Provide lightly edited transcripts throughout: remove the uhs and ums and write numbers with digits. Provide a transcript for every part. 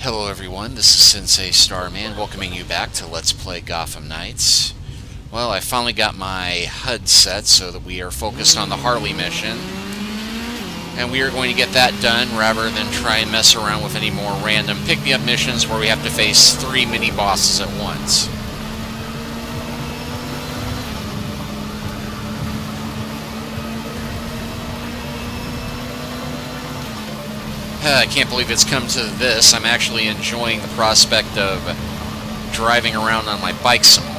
Hello everyone, this is Sensei Starman welcoming you back to Let's Play Gotham Knights. Well, I finally got my HUD set so that we are focused on the Harley mission. And we are going to get that done rather than try and mess around with any more random pick-me-up missions where we have to face 3 mini-bosses at once. I can't believe it's come to this. I'm actually enjoying the prospect of driving around on my bike some more.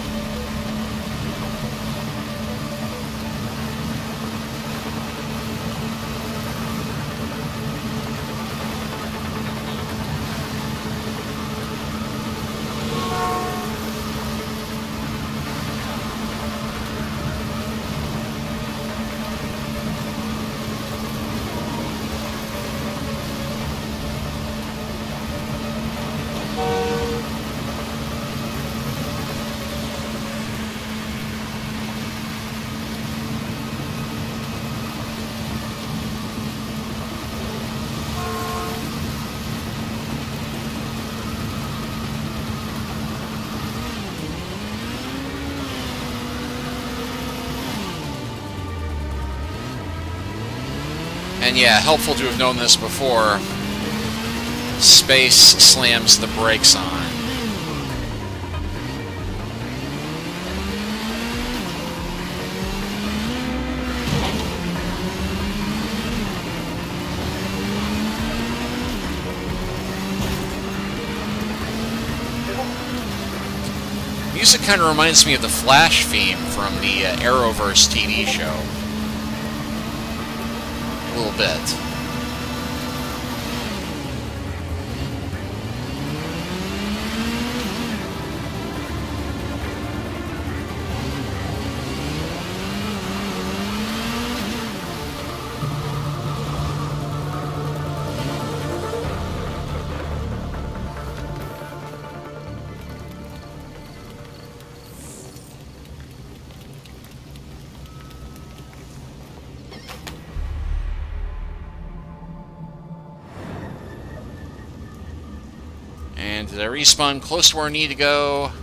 And yeah, helpful to have known this before. Space slams the brakes on. Music kind of reminds me of the Flash theme from the Arrowverse TV show. A little bit. And did I respawn close to where I need to go?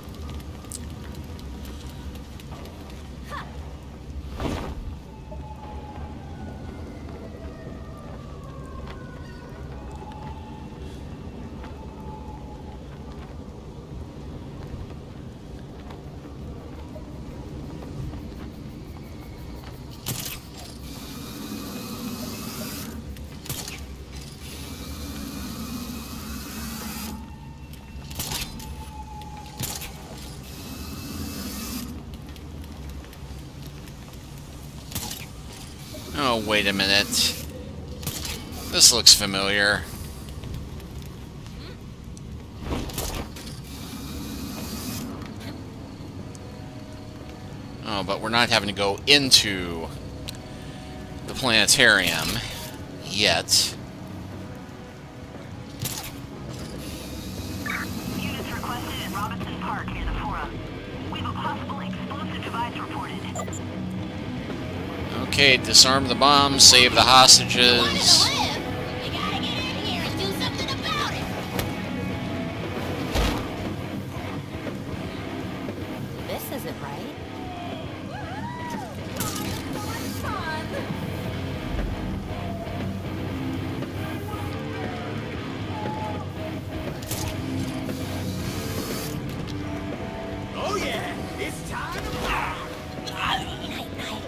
Oh, wait a minute. This looks familiar. Oh, but we're not having to go into the planetarium yet. Units requested at Robinson Park near the Forum. We have a possible explosive device reported. Okay, disarm the bomb, save the hostages. You gotta get in here and do something about it. This isn't right. Oh yeah, it's time to fly. Night, night.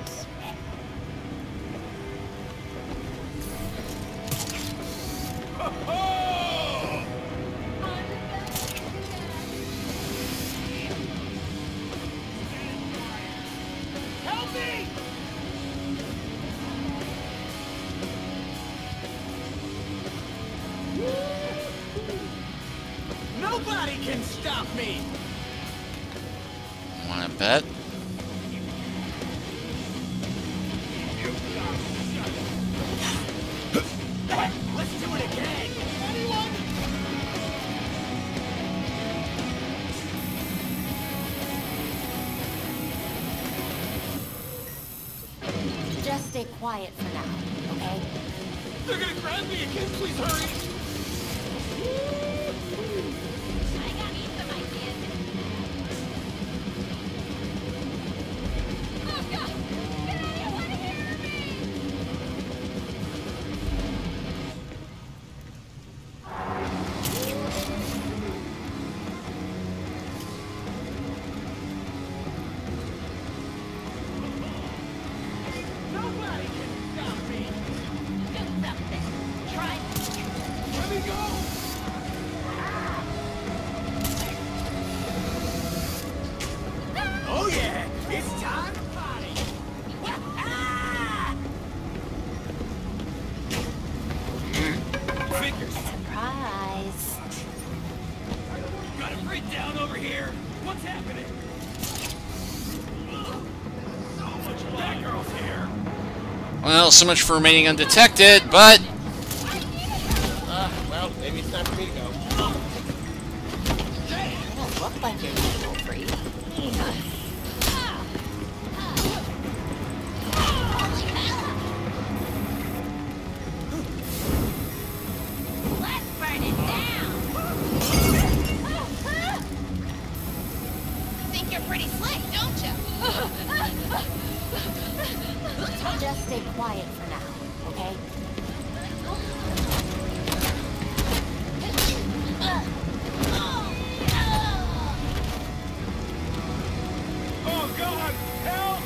Help me! Nobody can stop me! Wanna bet? Let's do it again! Anyone? Just stay quiet for now, okay? They're gonna grab me again, please hurry! here! What's happening? That girl's here! Well, so much for remaining undetected, but... Well, maybe it's time for me to go. You don't look like your usual freak. Let's burn it down! You think you're pretty slick, don't you? Just stay quiet for now, okay? Oh God! Help!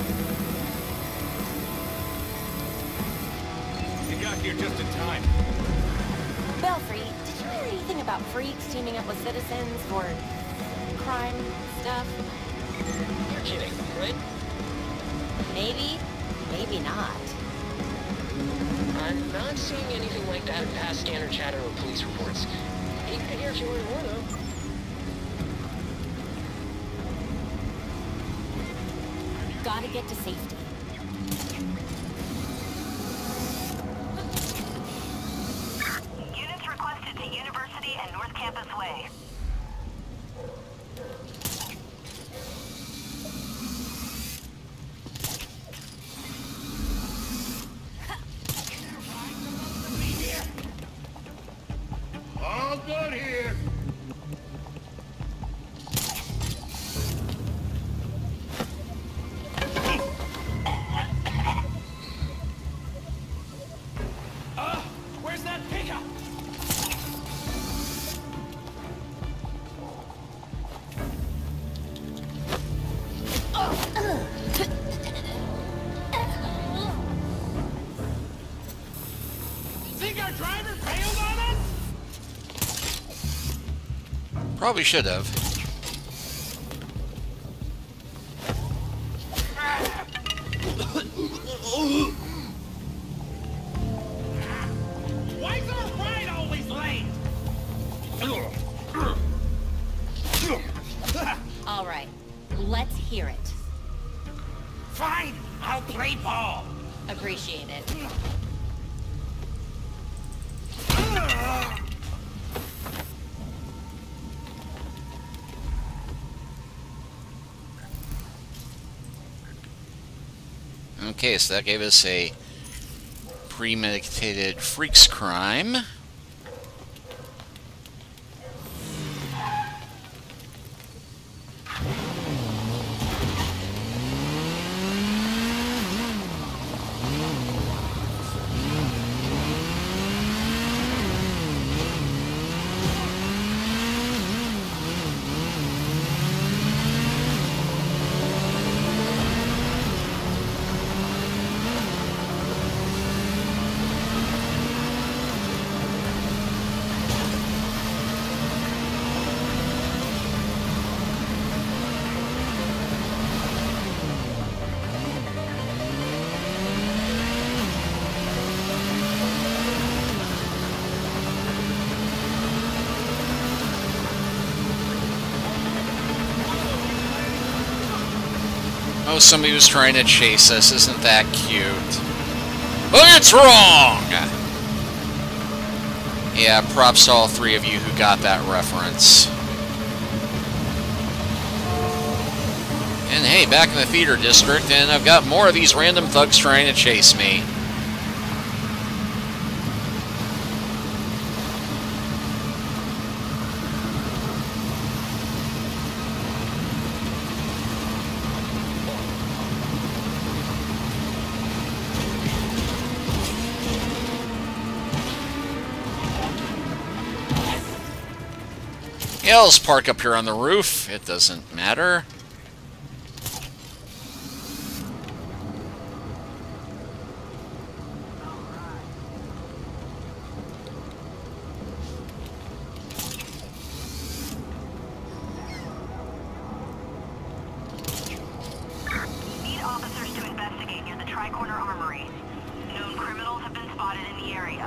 You got here just in time. Belfry, did you hear anything about freaks teaming up with citizens for crime stuff? You're kidding, right? Maybe, maybe not. I'm not seeing anything like that in past scanner chatter or police reports. Ain't here if you learn more, though. Gotta get to safety. Units requested to University and North Campus Way. All good here. Where's that pickup? Think our driver bailed on us? Probably should have. Why's our ride always late? All right, let's hear it. Fine, I'll play ball. Appreciate it. Okay, so that gave us a premeditated freaks crime. Oh, somebody was trying to chase us. Isn't that cute? But it's wrong! Yeah, props to all three of you who got that reference. And hey, back in the theater district, and I've got more of these random thugs trying to chase me. Yeah, I'll just park up here on the roof. It doesn't matter. Need officers to investigate near the Tri-Corner Armory. Known criminals have been spotted in the area.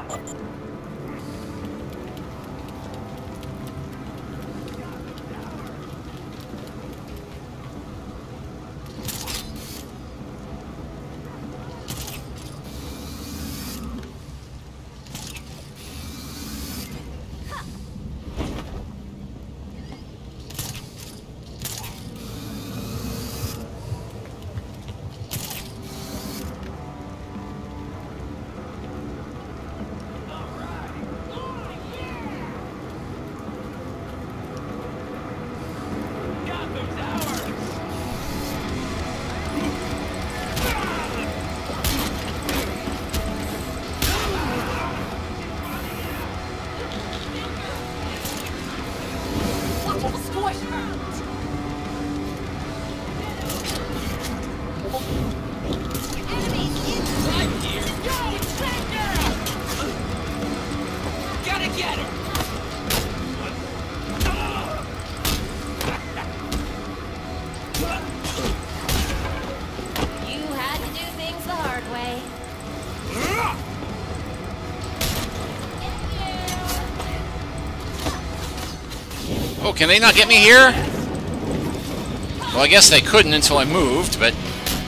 Oh, can they not get me here? Well, I guess they couldn't until I moved, but...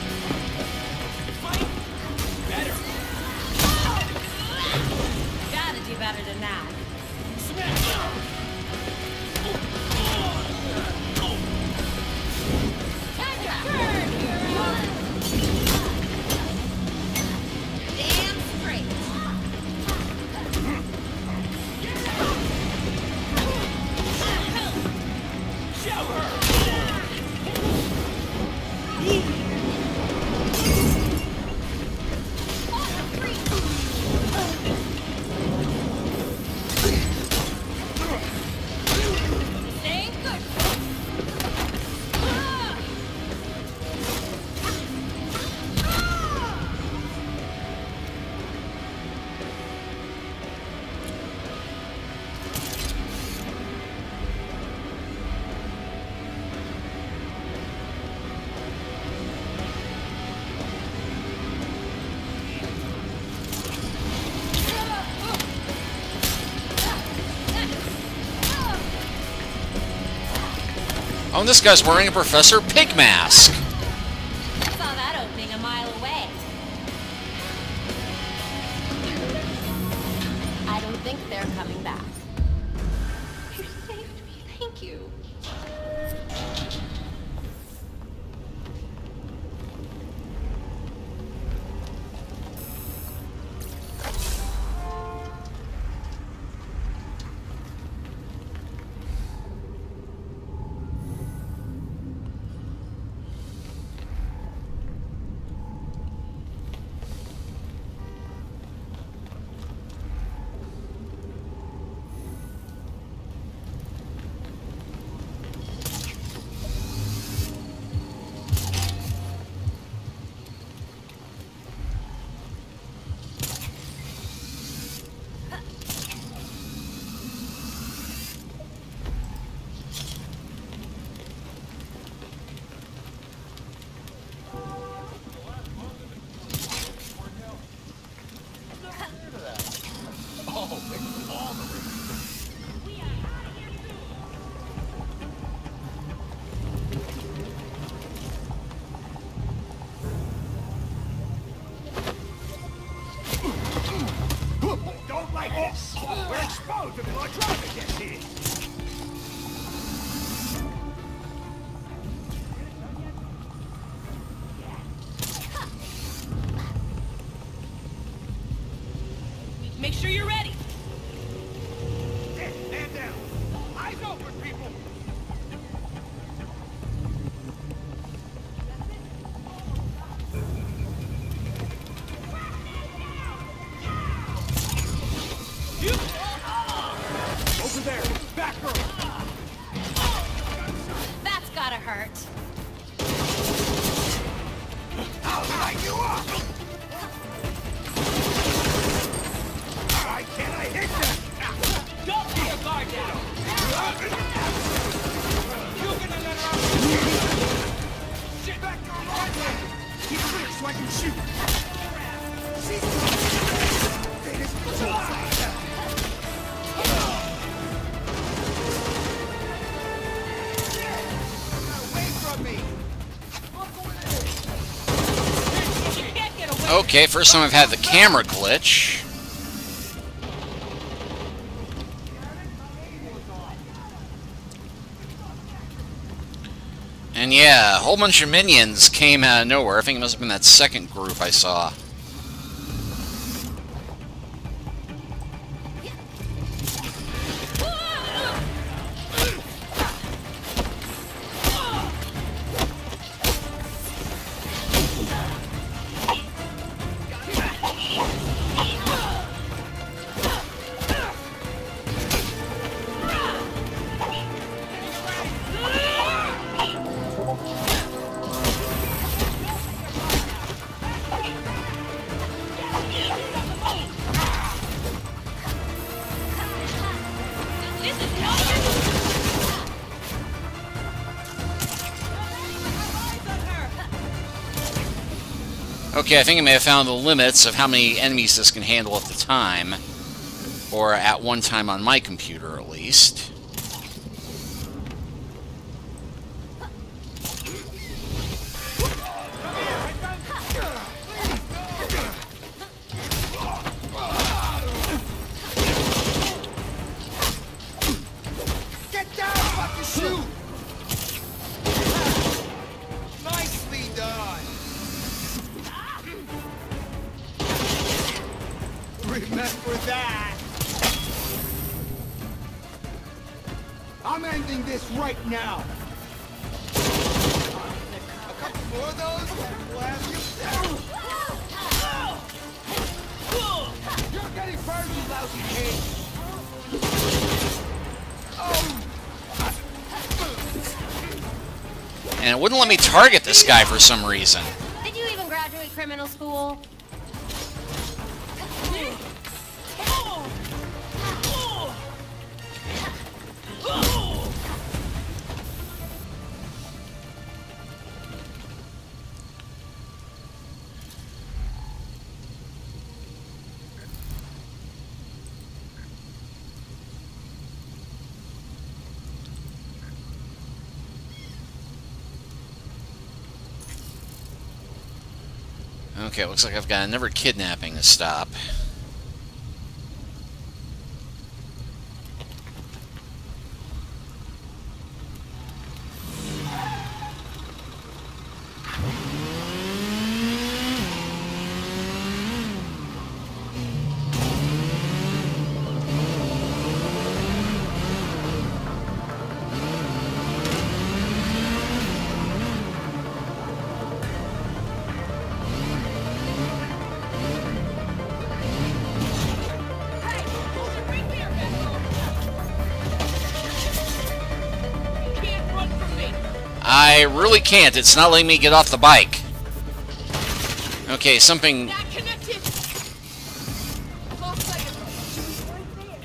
Gotta do better than that. Damn straight. Staying good. Oh, and this guy's wearing a Professor Pig mask. Saw that opening a mile away. I don't think they're coming back. You saved me. Thank you. Don't like this. We're exposed if electronic gets here. Make sure you're ready. Stand down. Eyes open, people. Over there, back girl. That's gotta hurt. I'll light you up. Why can't I hit that? Don't be a guard down. You gonna let her out? Sit back on right there. Keep clear so I can shoot. Okay, first time I've had the camera glitch. And yeah, a whole bunch of minions came out of nowhere. I think it must have been that second group I saw. Okay, I think I may have found the limits of how many enemies this can handle at the time. Or at one time on my computer, at least. I'm ending this right now. A couple more of those, and we'll have you. You're getting burned, you lousy kid. And it wouldn't let me target this guy for some reason. Did you even graduate criminal school? Okay, looks like I've got another kidnapping to stop. I really can't. It's not letting me get off the bike. Okay, something... Not connected. Looks like it's right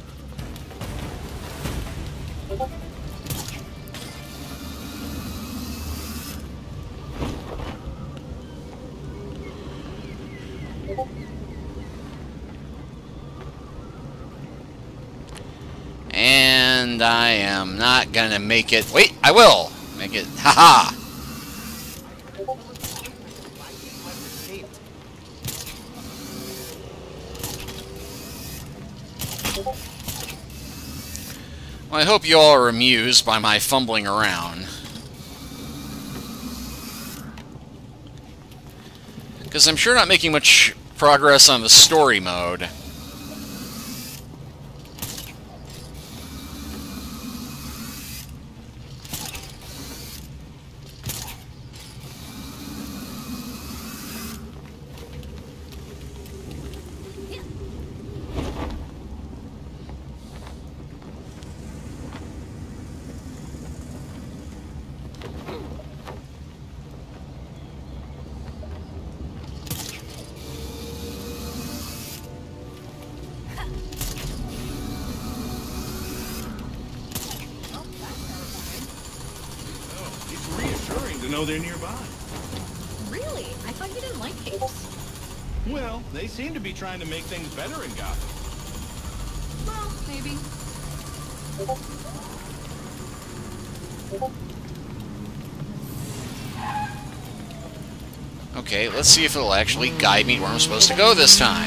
there. And I am not gonna make it... Wait, I will! Make it... Haha! Well, I hope you all are amused by my fumbling around. Because I'm sure not making much progress on the story mode. To know they're nearby. Really? I thought you didn't like capes. Well, they seem to be trying to make things better in Gotham. Well, maybe. Okay, let's see if it'll actually guide me where I'm supposed to go this time.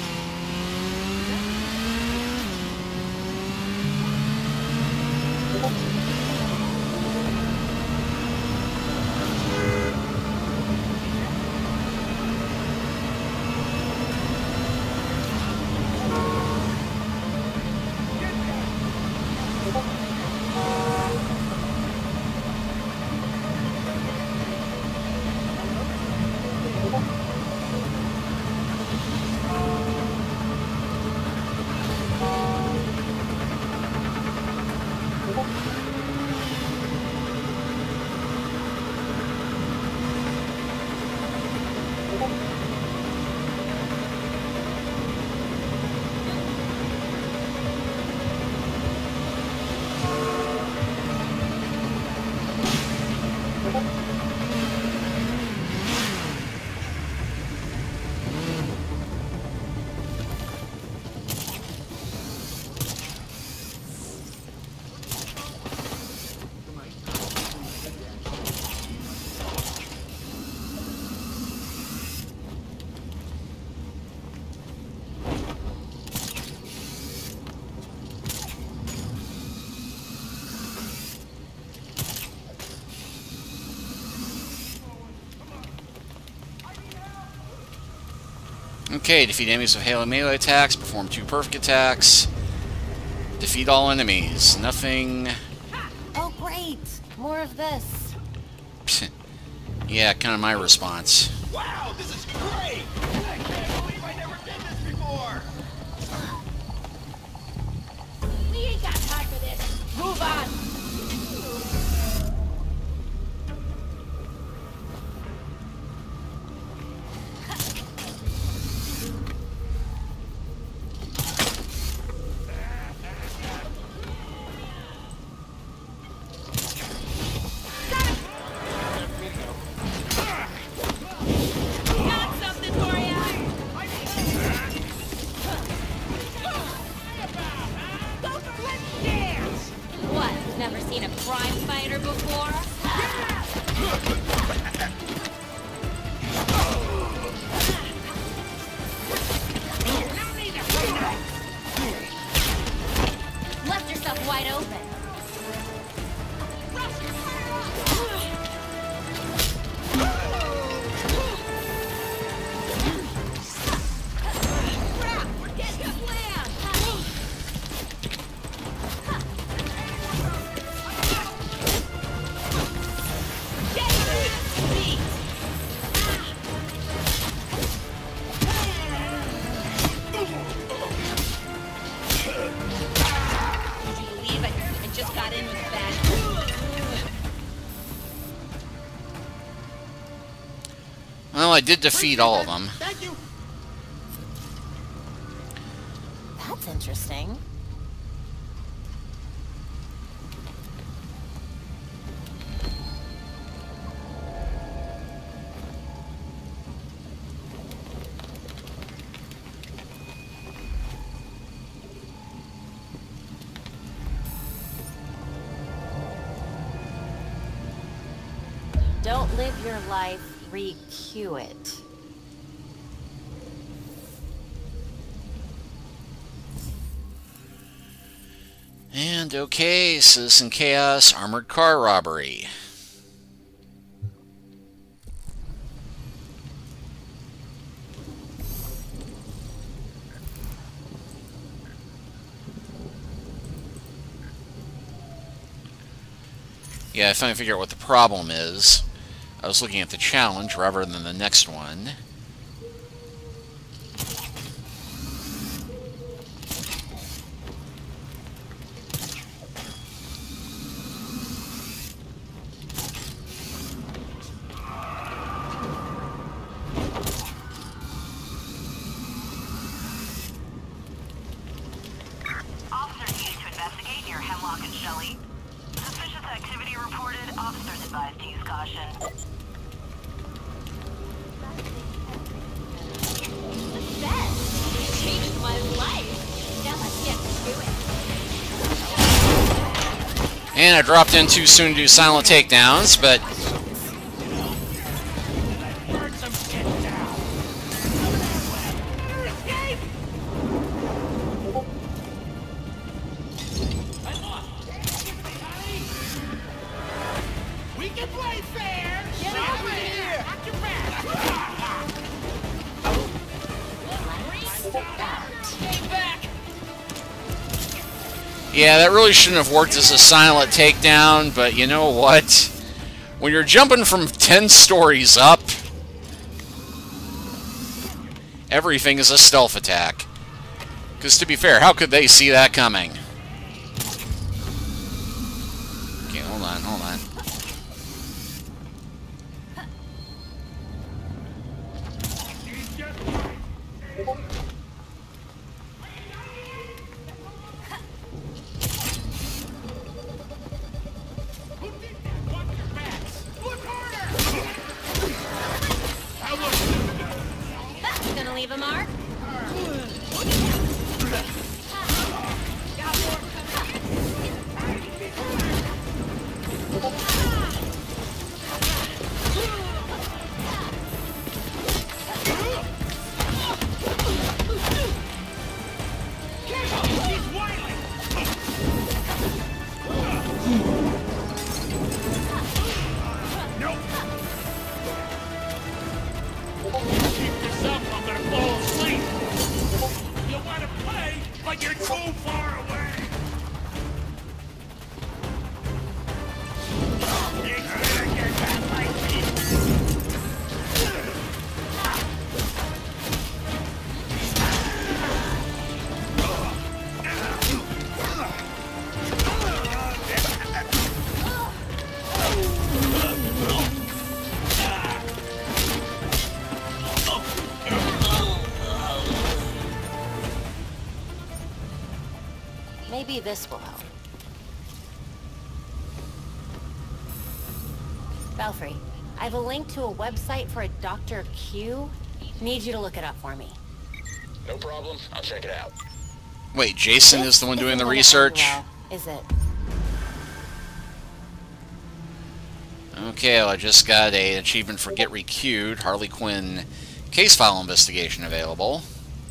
Okay, defeat enemies with Harley melee attacks, perform 2 perfect attacks, defeat all enemies. Nothing Great! More of this. Yeah, kind of my response. Wow, this is great! I can't believe I never did this before! We ain't got time for this. Move on! Never seen a crime fighter before? Left yourself wide open. Crap! We're getting a plan! Well, I did defeat all of them. Thank you! That's interesting. Don't live your life, re-cue it. And okay, Citizen Chaos, armored car robbery. Yeah, I finally figured out what the problem is. I was looking at the challenge rather than the next one. Officers needed to investigate near Hemlock and Shelley. Suspicious activity reported. Officers advised to use caution. Best! Changed my life! Now let's get to it. And I dropped in too soon to do silent takedowns, but Burn some shit down! Escape! I lost! We can play fair! Get over here! Watch your back! Stay back! yeah, that really shouldn't have worked as a silent takedown, but you know what? When you're jumping from 10 stories up, everything is a stealth attack. Because to be fair, how could they see that coming? Okay, hold on, hold on. Watch your backs! Look harder! That's gonna leave a mark. Got more coming! Maybe this will help. Belfry, I have a link to a website for a Dr. Q. Need you to look it up for me. No problem. I'll check it out. Wait, Jason is the one doing the research? Well, is it? Okay, well, I just got an achievement for Get Requeued. Harley Quinn case file investigation available.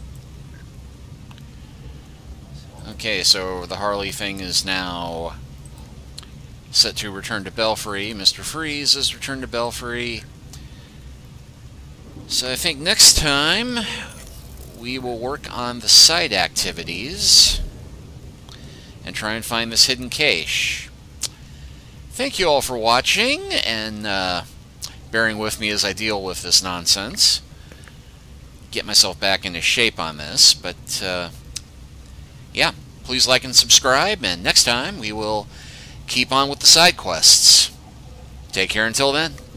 Okay, so the Harley thing is now set to return to Belfry. Mr. Freeze is returned to Belfry. So I think next time we will work on the side activities and try and find this hidden cache. Thank you all for watching and bearing with me as I deal with this nonsense. Get myself back into shape on this, but yeah, please like and subscribe, and next time we will keep on with the side quests. Take care until then.